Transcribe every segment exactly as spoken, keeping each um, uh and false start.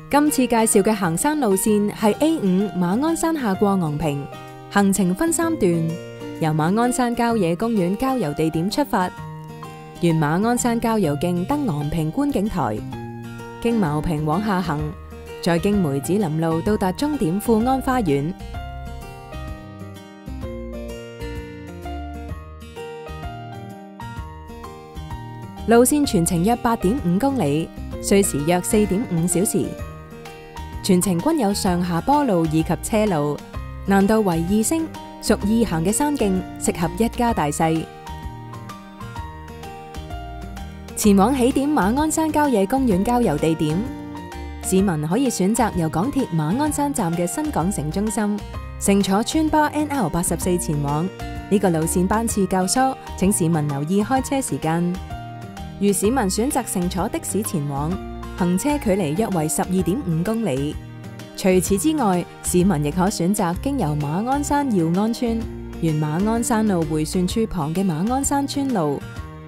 今次介紹嘅行山路線係 A 五馬鞍山下過昂坪，行程分三段，由馬鞍山郊野公園郊遊地點出發，沿馬鞍山郊遊徑登昂坪觀景台，經茅坪往下行，再經梅子林路到達終點富安花園。路線全程約八點五公里，需時約四點五小時。全程均有上下坡路以及車路，難度為二星，屬易行嘅山徑，適合一家大細。前往起點馬鞍山郊野公園郊遊地點，市民可以選擇由港鐵馬鞍山站嘅新港城中心乘坐村巴 N L 八十四前往。呢個路線班次較疏，請市民留意開車時間。如市民選擇乘坐的士前往，行車距離約為十二點五公里。除此之外，市民亦可選擇經由馬鞍山耀安村，沿馬鞍山路迴旋處旁嘅馬鞍山村路。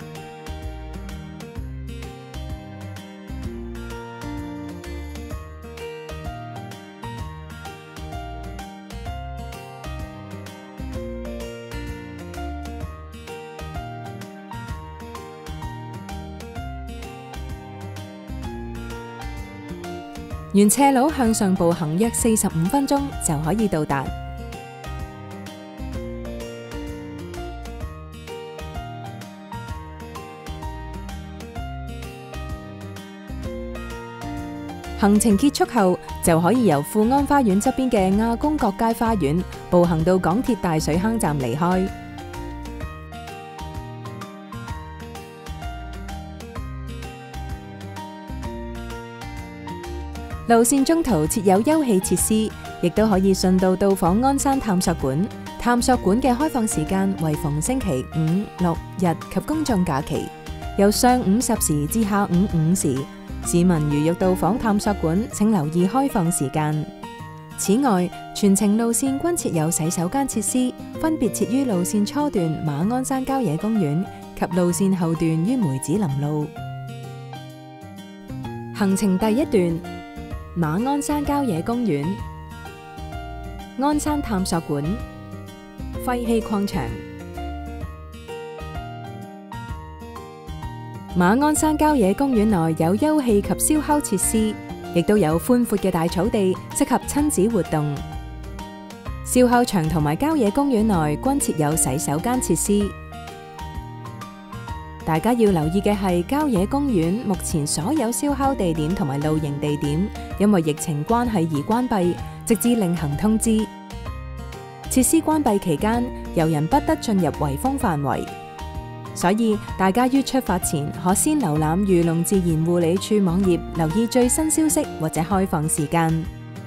沿斜路向上步行約四十五分鐘就可以到達。行程結束後，就可以由富安花園側邊嘅亞公角街花園步行到港鐵大水坑站離開。路線中途設有休憩設施，亦都可以順道到訪鞍山探索館。探索館嘅開放時間為逢星期五、六日及公眾假期，由上午十時至下午五時。市民如欲到訪探索館，請留意開放時間。此外，全程路線均設有洗手間設施，分別設於路線初段馬鞍山郊野公園及路線後段於梅子林路。行程第一段，馬鞍山郊野公園、鞍山探索館、廢棄礦場。馬鞍山郊野公園內有休憩及燒烤設施，亦都有寬闊嘅大草地，適合親子活動。燒烤場同埋郊野公園內均設有洗手間設施。大家要留意嘅係，郊野公園目前所有燒烤地點同埋露營地點，因為疫情關係而關閉，直至另行通知。設施關閉期間，遊人不得進入圍封範圍，所以大家於出發前可先瀏覽漁農自然護理處網頁，留意最新消息或者開放時間。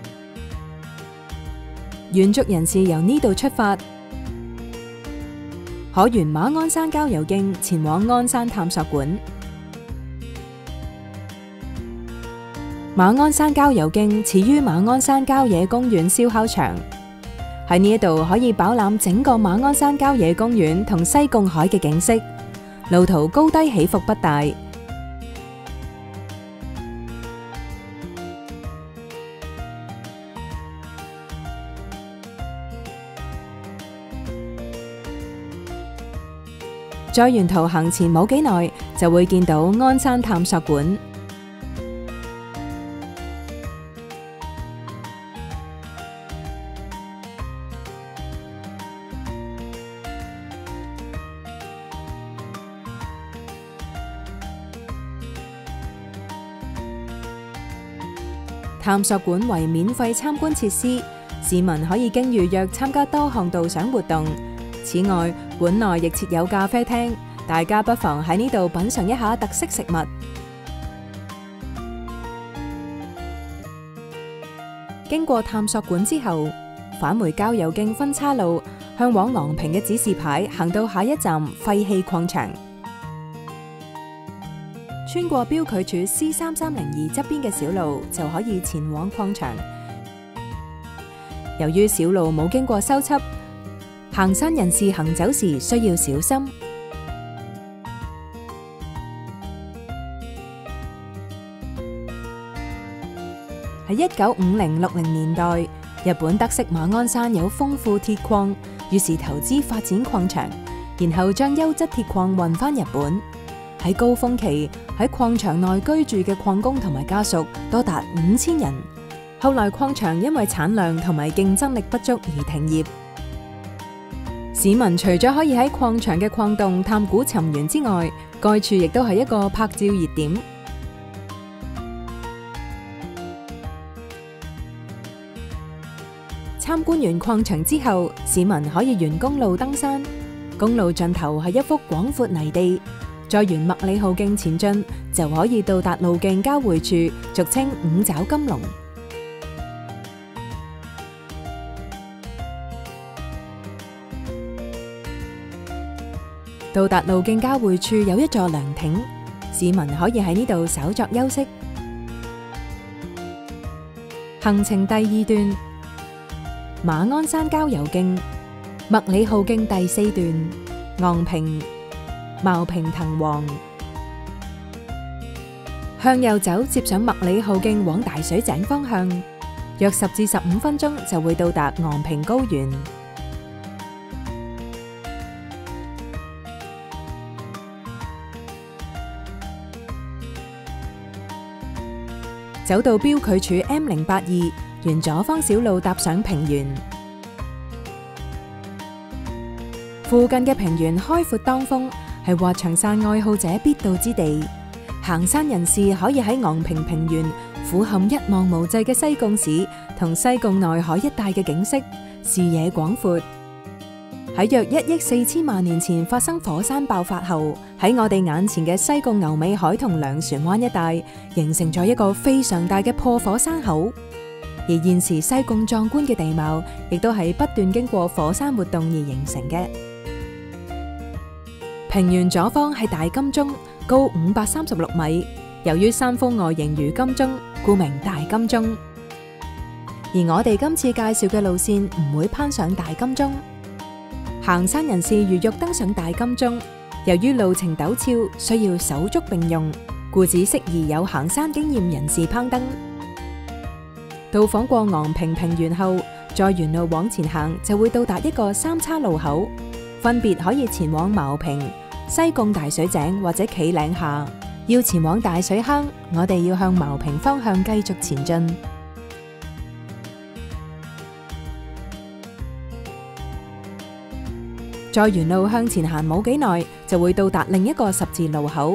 遠足人士由呢度出發，可沿馬鞍山郊遊徑前往鞍山探索館。馬鞍山郊遊徑始於馬鞍山郊野公園燒烤場，喺呢一度可以飽覽整個馬鞍山郊野公園同西貢海嘅景色。路途高低起伏不大，再沿途行前冇幾耐，就會見到鞍山探索館。探索館為免費參觀設施，市民可以經預約參加多項導賞活動。此外，館內亦設有咖啡廳，大家不妨喺呢度品嘗一下特色食物。經過探索館之後，返回郊遊徑分岔路，向往昂坪嘅指示牌行到下一站廢棄礦場。穿過標距柱 C 三三零二側邊嘅小路，就可以前往礦場。由於小路冇經過修葺，行山人士行走時需要小心。 喺一九五零六零年代，日本得悉馬鞍山有豐富鐵礦，於是投資發展礦場，然後將優質鐵礦運返日本。喺高峰期，喺礦場內居住嘅礦工同埋家屬多達五千人。後來礦場因為產量同埋競爭力不足而停業。市民除咗可以喺礦場嘅礦洞探古尋源之外，該處亦都係一個拍照熱點。參觀完礦場之後，市民可以沿公路登山。公路盡頭係一幅廣闊泥地，再沿麥理浩徑前進，就可以到達路徑交匯處，俗稱五爪金龍。到達路徑交匯處有一座涼亭，市民可以喺呢度稍作休息。行程第二段，馬鞍山郊遊徑，麥理浩徑第四段，昂坪、茅坪藤黃。向右走，接上麥理浩徑往大水井方向，約十至十五分鐘就會到達昂坪高原。走到標距柱 M 零八二，沿左方小路踏上平原。附近嘅平原開闊當風，係滑翔傘愛好者必到之地。行山人士可以喺昂坪平原俯瞰一望無際嘅西貢市同西貢內海一帶嘅景色，視野廣闊。喺約一億四千萬年前發生火山爆發後，喺我哋眼前嘅西貢牛尾海同糧船灣一帶，形成咗一個非常大嘅破火山口。而現時西貢壯觀嘅地貌，亦都係不斷經過火山活動而形成嘅。平原左方係大金鐘，高五百三十六米。由於山峰外形如金鐘，故名大金鐘。而我哋今次介紹嘅路線唔會攀上大金鐘。行山人士如欲登上大金鐘，由於路程陡峭，需要手足並用，故只適宜有行山經驗人士攀登。到訪過昂坪平原後，再沿路往前行，就會到達一個三叉路口，分別可以前往茅坪、西貢大水井或者企嶺下。要前往大水坑，我哋要向茅坪方向繼續前進。再沿路向前行冇幾耐，就會到達另一個十字路口。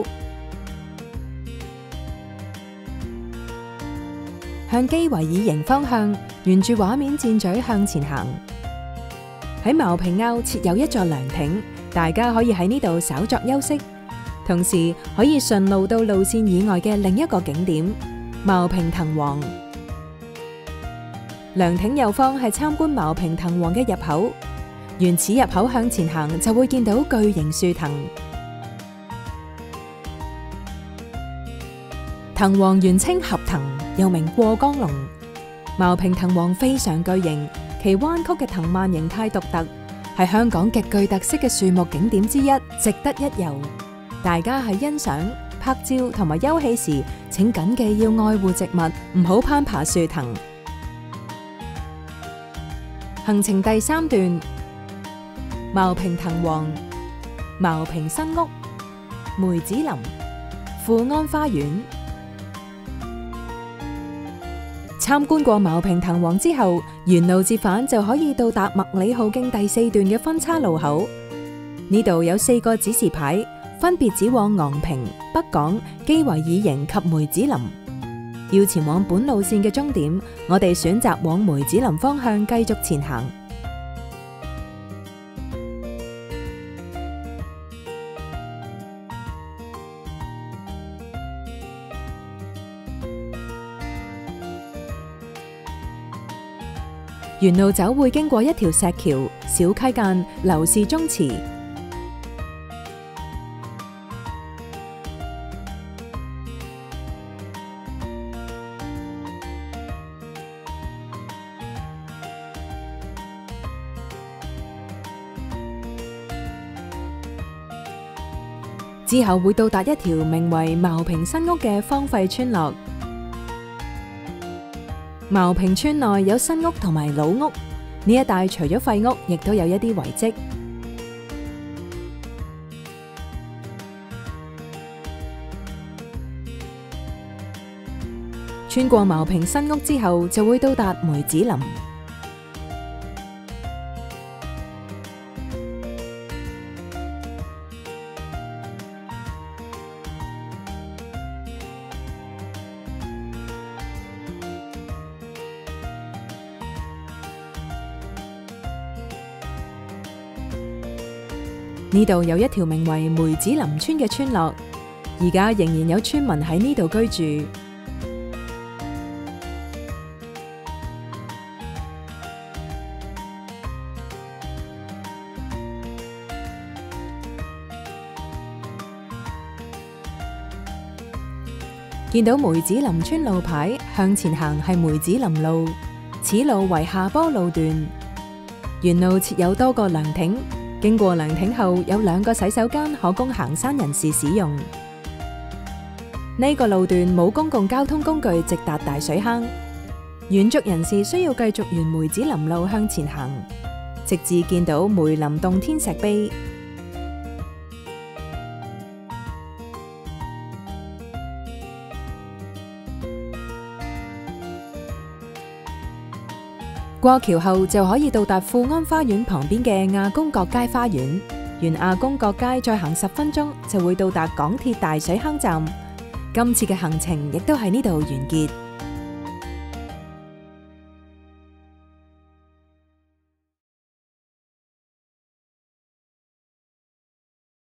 向基維爾營方向，沿住畫面箭嘴向前行。喺茅坪坳設有一座涼亭，大家可以喺呢度稍作休息，同時可以順路到路線以外嘅另一個景點茅坪藤黃。涼亭右方係參觀茅坪藤黃嘅入口。沿此入口向前行，就會見到巨型樹藤。藤黃原稱合藤，又名過江龍。茅坪藤黃非常巨型，其彎曲嘅藤蔓形態獨特，係香港極具特色嘅樹木景點之一，值得一遊。大家喺欣賞、拍照同埋休憩時，請謹記要愛護植物，唔好攀爬樹藤。行程第三段。茅坪藤黃、茅坪新屋、梅子林、富安花園。參觀過茅坪藤黃之後，沿路折返就可以到達麥理浩徑第四段嘅分叉路口。呢度有四個指示牌，分別指往昂坪、北港、基維爾營及梅子林。要前往本路線嘅終點，我哋選擇往梅子林方向繼續前行。沿路走會經過一條石橋、小溪澗、劉氏宗祠。之後會到達一條名為茅坪新屋嘅荒廢村落。 茅坪村內有新屋同埋老屋，呢一帶除咗廢屋，亦都有一啲遺跡。穿過茅坪新屋之後，就會到達梅子林。呢度有一條名為梅子林村嘅村落，而家仍然有村民喺呢度居住。見到梅子林村路牌，向前行係梅子林路，此路為下坡路段，沿路設有多個涼亭。經過涼亭後，有兩個洗手間可供行山人士使用。呢個路段冇公共交通工具直達大水坑，遠足人士需要繼續沿梅子林路向前行，直至見到梅林洞天石碑。過橋後就可以到達富安花園旁邊嘅亞公角街花園，沿亞公角街再行十分鐘就會到達港鐵大水坑站。今次嘅行程亦都喺呢度完結。